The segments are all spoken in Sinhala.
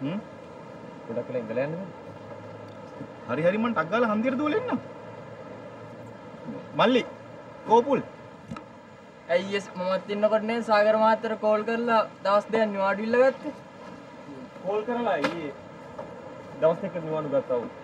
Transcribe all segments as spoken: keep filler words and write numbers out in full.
හ්ම් ගොඩක් වෙලා ඉඳලා යන්නේ හරි හරි මං ටක් ගාලා හන්දියට දුවලා එන්න මල්ලි කෝපුල් ඇයි එස් මමත් ඉන්නකොට නේ සාගර මහත්තයාට කෝල් කරලා දවස් දෙකක් නිවාඩු ඉල්ල ගත්තේ කෝල් කරලා ඊයේ දවස් දෙකක් නිවාඩු ගත්තා වුන්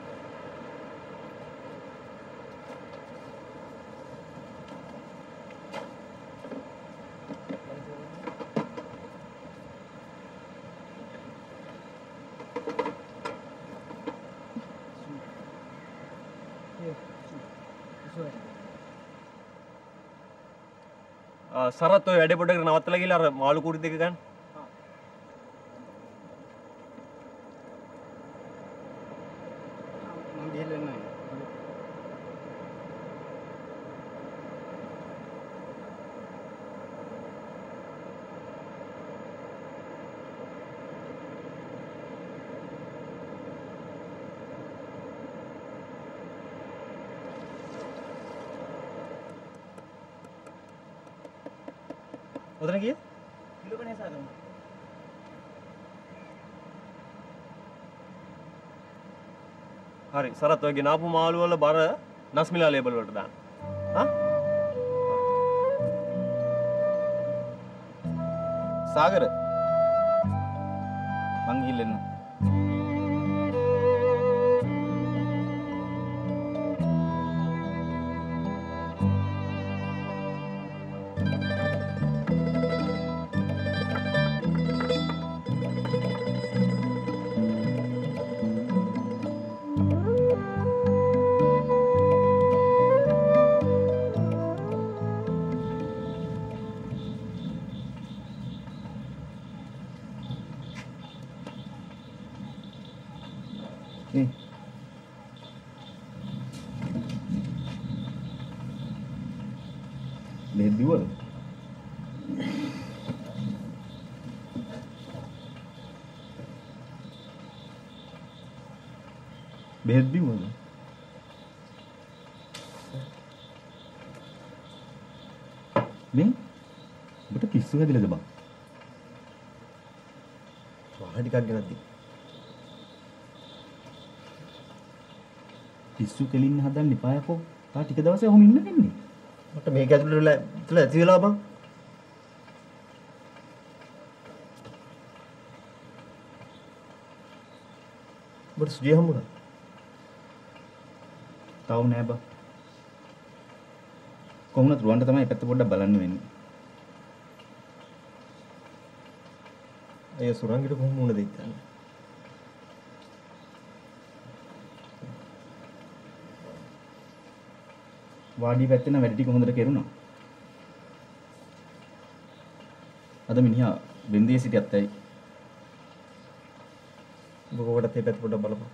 සරත් ඔය වැඩේ පොඩ්ඩක් නවත්තලා ගිහලා අර මාළු කුඩි දෙක ගන්න. මම ගිහලා එන්නයි. ඔතන ගියේ? කිලෝකනේ සාගම. හරි සරත් ඔය ගෙනාපු මාළු වල බර නස්මිලා ලේබල් වලට දාන්න. හා? සාගර මං ගිහින් එන්න. බෙහෙත් බිව්වද? බෙහෙත් බිව්වද? මේ ඔබට පිස්සු හැදිලාද බං? වහ ටිකක් ගෙනත් දී. පිස්සු කෙලින්න හදන්න එපා යකෝ. තා ටික දවසේ ඔහොම ඉන්න වෙන්නේ. මට මේක ඇතුළේ වෙලා තුල ඇති වෙලා බං. බට සුජි හම්බුණා. තාව නෑ බං. කොහොමද රුවන්ට තමයි පැත්ත පොඩ්ඩක් බලන්න වෙන්නේ. අය සුරංගිට කොහොම වුණද ඉතින්? වාඩි පැත්තේ නම් වැඩ ටික හොඳට කෙරුණා. අද මිනිහා බෙන්දියේ සිටියත් ඇයි? ඔබ කොහොමද මේ පැත්ත පොඩ්ඩක් බලපන්.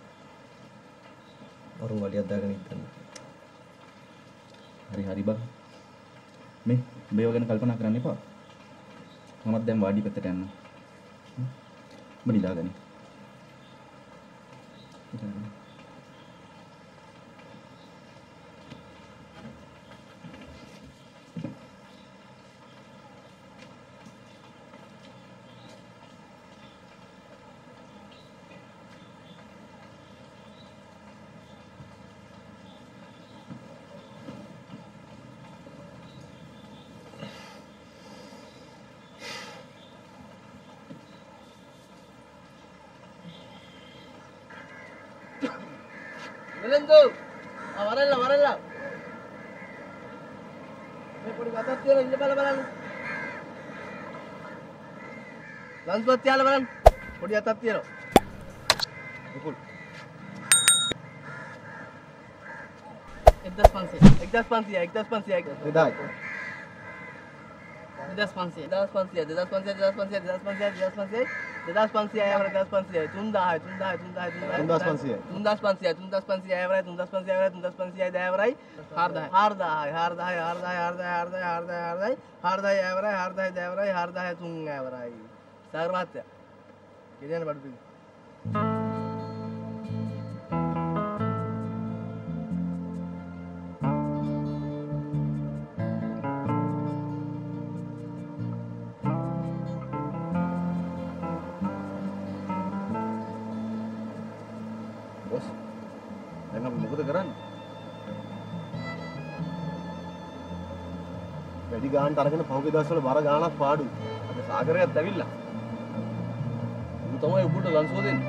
අරුන් වලියක් දාගෙන ඉන්න. හරි හරි බං. මේ මේව ගැන කල්පනා කරන්න එපා. මමත් දැන් වාඩි පැත්තට යනවා. ඔබ නිදාගනි. Melendo, awaralla, awaralla. මේ පොඩි ගතක් තියෙනවා ඉන්න බල බලන්න. ලන්ස්පත් තියාලා බලන්න. පොඩි ගතක් තියෙනවා. උකුල්. එක්දස් පන්සිය. එක්දස් පන්සිය, එක්දස් පන්සිය. එදායි. දෙදස් පන්සිය, දෙදස් පන්සිය, දෙදස් පන්සිය, දෙදස් පන්සිය, දෙදස් පන්සිය, දෙදස් පන්සිය, දෙදස් පන්සිය අයවර දෙදස් පන්සිය, තුන්දාහයි, තුන්දාහයි, තුන්දාහයි, තුන්දාස් පන්සියයි. තුන්දාස් පන්සියයි, තුන්දාස් පන්සියයි අයවරයි, තුන්දාස් පන්සියයි අයවරයි, තුන්දාස් පන්සියයි දයවරයි, හාරදාහයි, හාරදාහයි, හාරදාහයි, හාරදාහයි, හාරදාහයි, හාරදාහයි, හාරදාහයි, හාරදාහයි අයවරයි, හාරදාහයි දයවරයි, හාරදාහයි තුන් අයවරයි. සාගර මහත්තයා. කියන්න බඩු පිළි. බොස්. දැන් අපි මොකද කරන්නේ? වැඩි ගානට අරගෙන පහුගිය දවස්වල බර ගානක් පාඩුයි. අද සාගරයත් ඇවිල්ලා. උන් තමයි උඹට ලන්සෝ දෙන්නේ.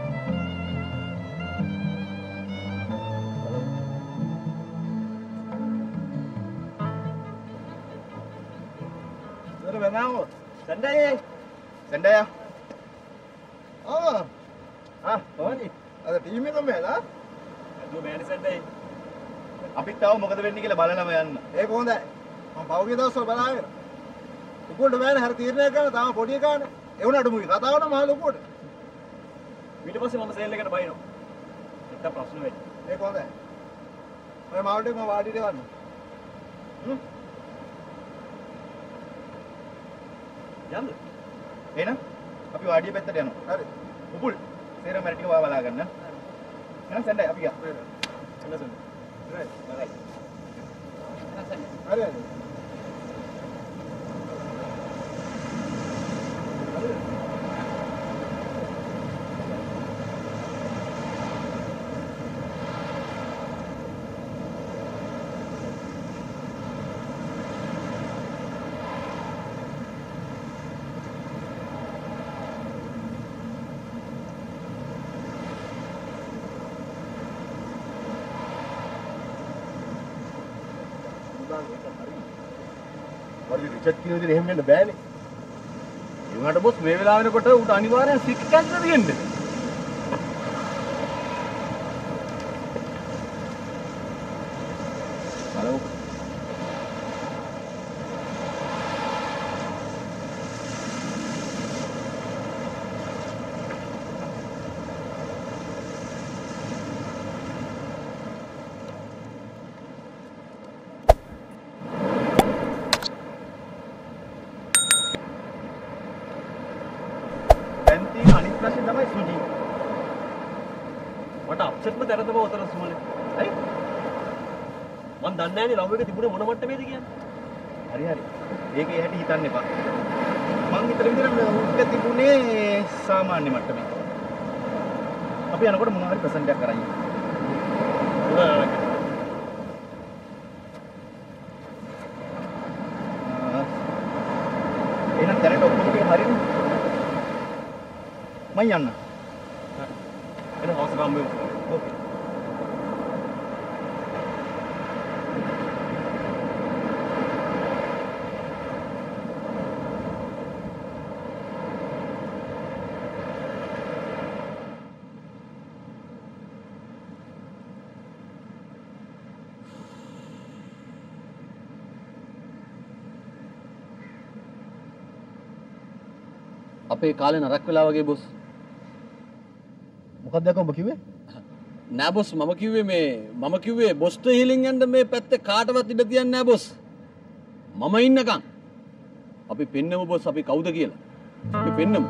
ඉතල වෙනාව. සෙන්ඩයි. සෙන්ඩයා. ආ ආ කොහොමද? අද ටීම් එකම වෙලා. අද මෑනි සෙන්ඩයි. අපිත් තාම මොකද වෙන්නේ කියලා බලනම යන්න. ඒක හොඳයි. මම පහුගිය දවස්වල බලාගෙන. උකුලට බෑනේ හරි තීරණය කරන තාම පොඩි එකානේ. ඒ වුණාට මුගේ කතාවට මහ ලොකුවට. ඊට පස්සේ මම සේල් එකට බයිනවා. ඒක ප්‍රශ්න වෙයි. ඒක හොඳයි. ඔය මාවුටේ මම වාඩිට ගන්න. හ්ම්. යන්න. එහෙනම් අපි වාඩිය පැත්තට යනවා. හරි. උපුල් සේරම මැරි ටික වාවලා ගන්න. එහෙනම් සෙන්ඩයි අපි ගියා. එන්න සෙන්න. රයිට්. රයිට්. හරි හරි. වර්ග රිචඩ් කියන විදිහට එහෙම වෙන්න බෑනේ. ඒ වුණාට බොස් මේ වෙලාව වෙනකොට උට අනිවාර්යෙන් සික් කැන්සර් තියෙන්නේ. බලමු. අනිත් ප්‍රශ්නේ තමයි සුජි. මට අප්සෙට්ම දැනද බව උතර සුමනේ. හරි? මම දන්නේ නැහැනේ ලව් එක තිබුණේ මොන මට්ටමේද කියන්නේ. හරි හරි. ඒකේ හැටි හිතන්න එපා. මං හිතන විදිහට උත්ක තිබුණේ සාමාන්‍ය මට්ටමේ. අපි යනකොට මොනවා හරි ප්‍රසන්ට් එකක් කරන් යන්න. එහෙනම් දැනට ඔක්කොම ටික හරිනේ. මං යන්න. එන හවස ගම්මු. ඕකේ. අපේ කාලේ නරක වෙලා වගේ බොස්. මොකක්ද යකෝ ඔබ කිව්වේ? නෑ බොස් මම කිව්වේ මේ මම කිව්වේ බොස්ට හීලින් යන්න මේ පැත්තේ කාටවත් ඉඩ තියන්නේ නෑ බොස්. මම ඉන්නකම් අපි පෙන්නමු බොස් අපි කවුද කියලා. අපි පෙන්නමු.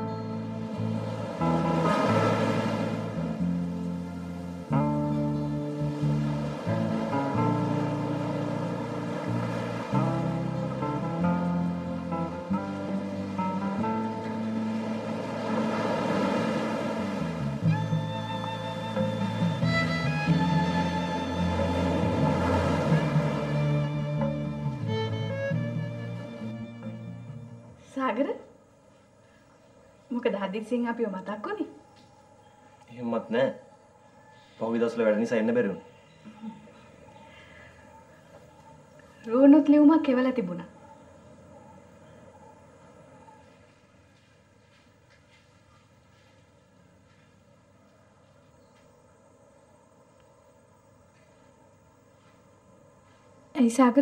සාගර මොකද හදිස්සියෙන් අපිව මතක් වුනේ? එහෙමත් නෑ. පහුගිය දවස්වල වැඩ නිසා එන්න බැරි වුණා. රෝනුත් ලියුමක් එවලා තිබුණා. ඇයි සාගර?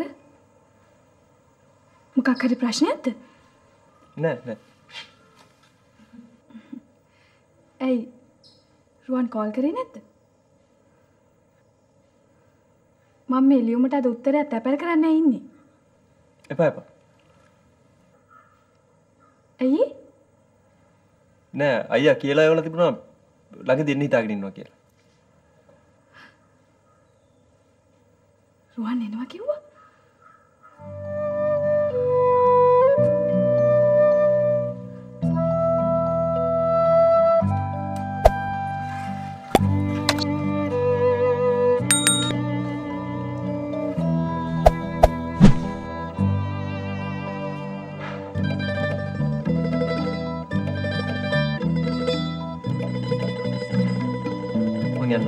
මොකක් හරි ප්‍රශ්නයක්ද? නෑ නෑ. ඇයි රුවන් කෝල් කරේ නැද්ද? මම මේ ලියුමට අද උත්තරයක් තැපෙල් කරන්න ඉන්නේ. එපා එපා. ඇයි? නෑ අයියා කියලා එවලා තිබුණා ළඟ දෙන්න හිතාගෙන ඉන්නවා කියලා. රුවන් එනවා කිව්වා? මං යන්න.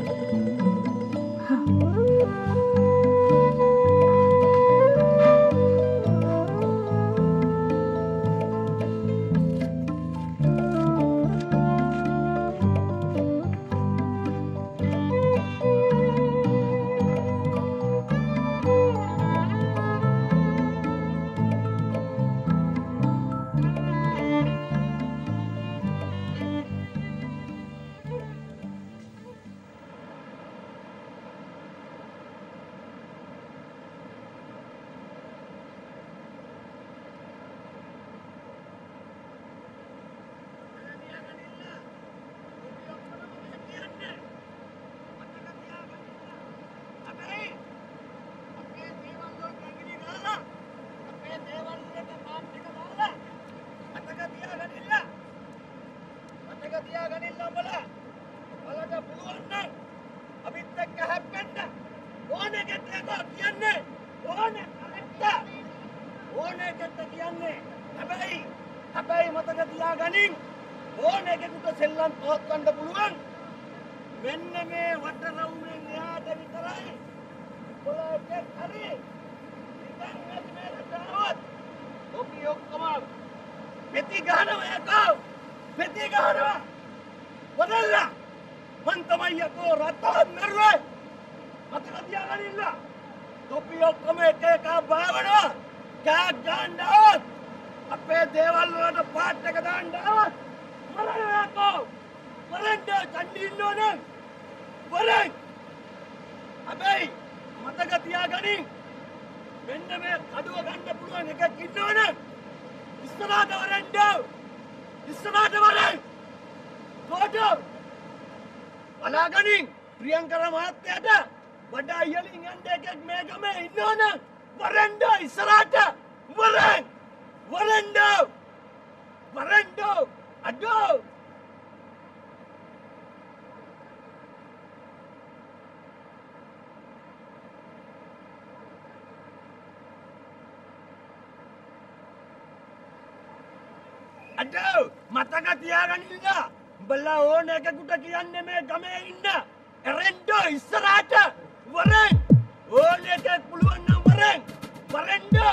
අඩෝ මතක තියාගන්න බල්ලා ඕන එකකට කියන්නේ මේ ගමේ ඉන්න එරෙන්ඩෝ ඉස්සරහට වරෙන් ඕන එකක් පුළුවන් නම් වරෙන් වරෙන්ඩෝ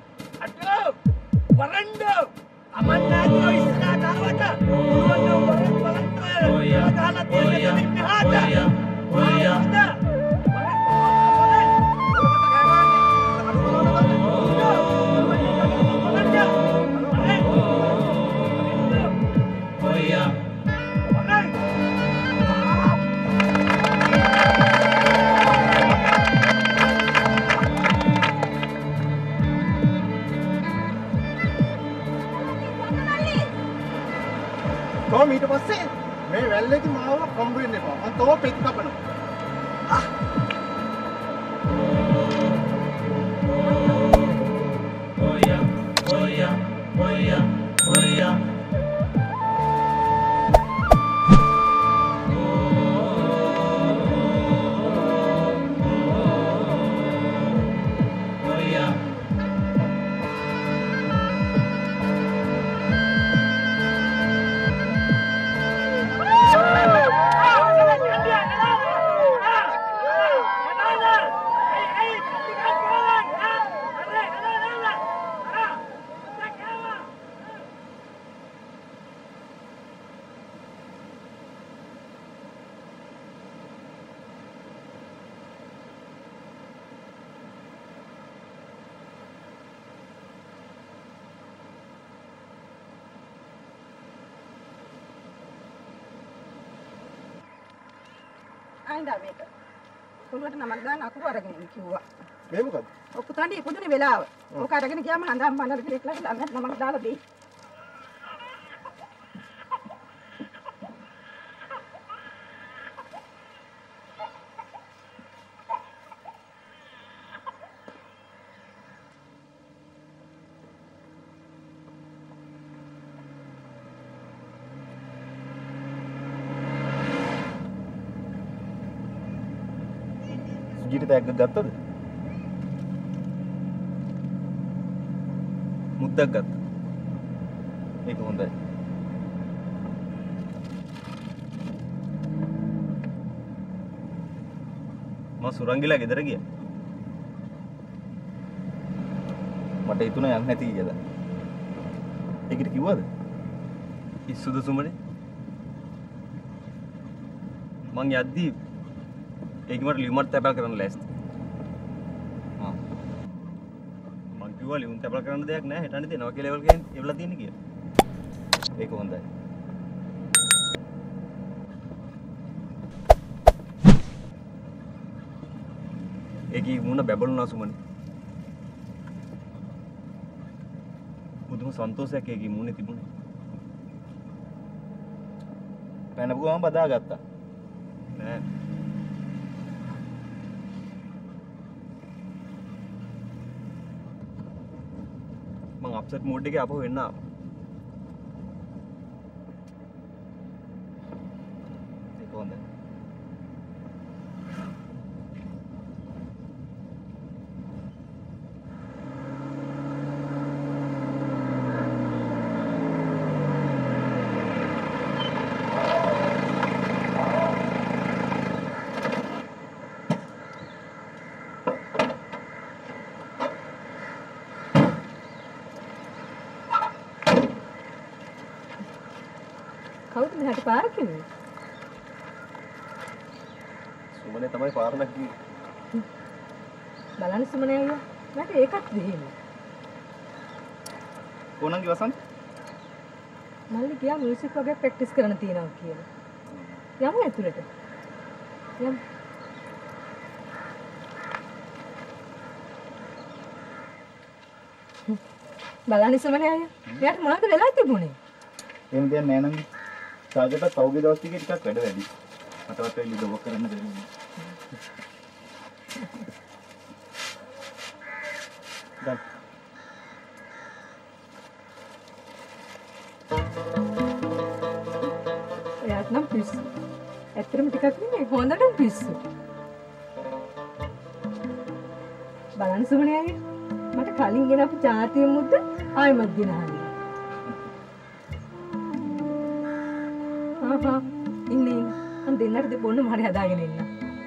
අඩෝ වරෙන්ඩෝ අමන්නාදෝ ඉස්සරහට ආවට පුළුවන් නම් වරෙන් බලන්න ඔයා ගහලා තියෙන ඉන්නහාට ඔයා කොහොම ඊට පස්සේ මේ වැල්ලේදී මාව කොම්බ වෙන්න එපා. මම තව පෙත් කපනවා. ඔයා ඔයා ඔයා ඔයා ආයින්දා මේක. පොළොවට නමක් දාන්න අකුරු අරගෙන ඉන්න කිව්වා. මේ මොකද? ඔය පුතාණ්ඩි පුදුනේ වෙලාව. ඔක අරගෙන ගියාම හඳම් බන්නර කෙනෙක් ළඟ නමක් දාලා දෙයි. සුජිට තෑග්ගක් ගත්තද? මුද්දක් ගත්තා. ඒක හොඳයි. මම සුරංගිලා ගෙදර ගියා. මට හිතුණා යන්න නැති කියලා. ඒකට කිව්වද? ඉස්සුද සුමනේ? මං යද්දි ඒක මට ලියුමක් තැපල් කරන්න ලෑස්ති. ආ. මං කිව්වා ලියුම් තැපල් කරන්න දෙයක් නැහැ. හෙටන්නේ දෙනවා කියලා ලෙවල් එකෙන් එවලා තියෙන්නේ කියලා. ඒක හොඳයි. ඒකී මුණ බැබළුණා සුමනේ. පුදුම සන්තෝෂයක් ඒකී මුණේ තිබුණේ. පැනපු ගමන් බදාගත්තා. නෑ. මං අප්සෙට් මූඩ් එකේ ආපහු එන්න ආවා. ඒක හොඳයි. කවුද මෙහාට පාර කිව්වේ? සුමනේ තමයි පාර නැග්ගේ. බලන්න සුමනේ අයියා. මට ඒකත් දෙහිම. කොණන්ගේ වසන්ත? මල්ලි ගියා මියුසික් වගේ ප්‍රැක්ටිස් කරන්න තියෙනවා කියලා. යමු ඇතුළට. යමු. බලන්න සුමනේ අයියා. එයාට මොනවද වෙලා තිබුණේ? එහෙම දෙයක් නෑ නංගි. සාජටත් පහුගිය දවස් ටිකේ ටිකක් වැඩ වැඩි. මටවත් වෙලි දොබ කරන්න දෙන්නේ. දැන් එයාට නම් පිස්සු. ඇත්තටම ටිකක් නෙමෙයි හොඳටම පිස්සු. බලන්න සුමනේ අයියා. මට කලින් ගෙනපු ජාතිය මුද්ද ආයෙමත් ගෙනහන්නේ. ආහා ඉන්නේ මම දෙන්නට දෙපොන්න මාරි හදාගෙන ඉන්න.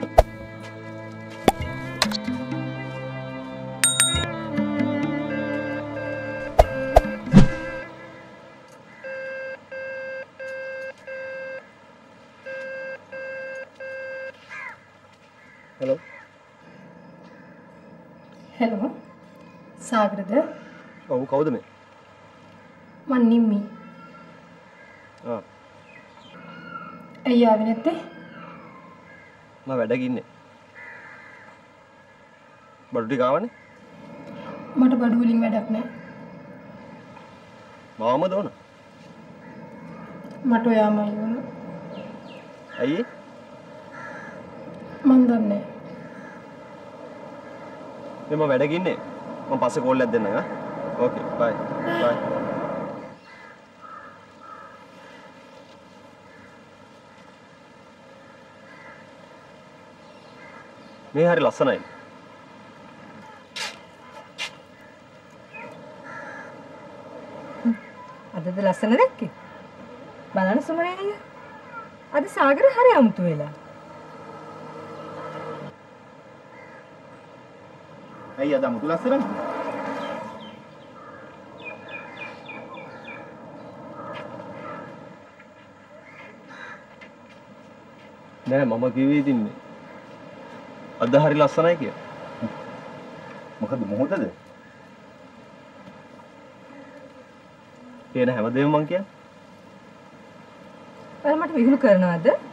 හෙලෝ. හෙලෝ. සාගරද? ඔව් කවුද මේ? මන් නිම්මි. ආ. ඇයි ආවේ නැත්තේ? මම වැඩ ගින්නේ. බඩු ටික ආවනේ? මට බඩු වලින් වැඩක් නැහැ. මාම දෝන. මට ඔයාමයි ඕන. ඇයි? මන් දන්නේ. මම වැඩ ගින්නේ. මම පස්සේ කෝල් එකක් දෙන්නම් ආ. ඕකේ බයි. බයි. මේ හරි ලස්සනයි. අදද ලස්සන දැක්කේ? බලන්න සුමනේ අයියා. අද සාගර හරි අමුතු වෙලා. ඇයි අද අමුතු ලස්සනද? නෑ මම කිව්වේ ඉතින්නේ. අද හරි ලස්සනයි කියලා. මොකද මොහොතද? කියන හැමදේම මං කියන්නේ. ඔයාලා මට විහිළු කරනවද?